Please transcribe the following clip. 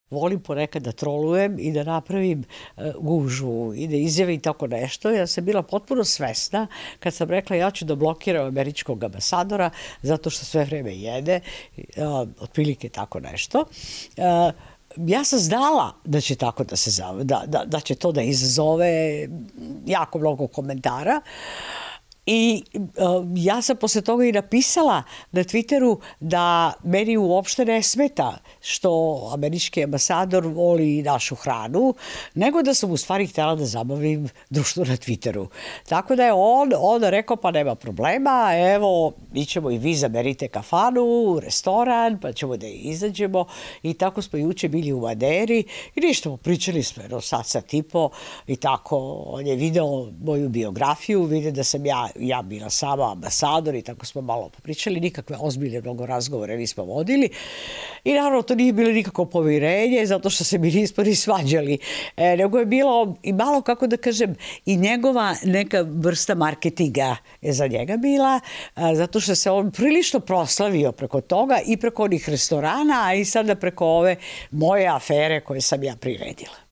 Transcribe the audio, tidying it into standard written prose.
volim ponekad da trolujem i da napravim gužvu i da izjavim tako nešto. Ja sam bila potpuno svesna kad sam rekla ja ću da blokiram američkog ambasadora zato što sve vreme jede, otprilike tako nešto. Ja sam znala da će tako da se zove, da će to da izazove jako mnogo komentara. I ja sam posle toga i napisala na Twitteru da meni uopšte ne smeta što američki ambasador voli našu hranu, nego da sam u stvari htjela da zabavim društvo na Twitteru. Tako da je on rekao pa nema problema, evo mi ćemo i vi zaberite kafanu, restoran, pa ćemo da izađemo i tako smo juče bili u Maderi i ništa, pričali smo jedno sat i po i tako, on je video moju biografiju, vidio da sam ja bila sama ambasador i tako smo malo popričali, nikakve ozbiljne mnogo razgovore nismo vodili i naravno to nije bilo nikako pomirenje zato što se mi nismo ni svađali, nego je bilo i malo, kako da kažem, i njegova neka vrsta marketinga je za njega bila, zato što se on prilično proslavio preko toga i preko onih restorana, a i sada preko ove moje afere koje sam ja priredila.